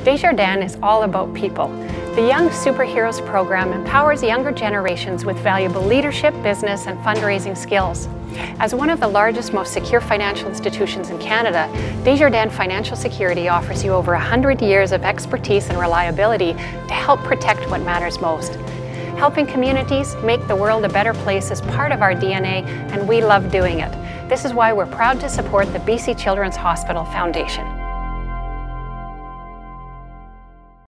Desjardins is all about people. The Young Superheroes program empowers younger generations with valuable leadership, business, and fundraising skills. As one of the largest, most secure financial institutions in Canada, Desjardins Financial Security offers you over 100 years of expertise and reliability to help protect what matters most. Helping communities make the world a better place is part of our DNA, and we love doing it. This is why we're proud to support the BC Children's Hospital Foundation.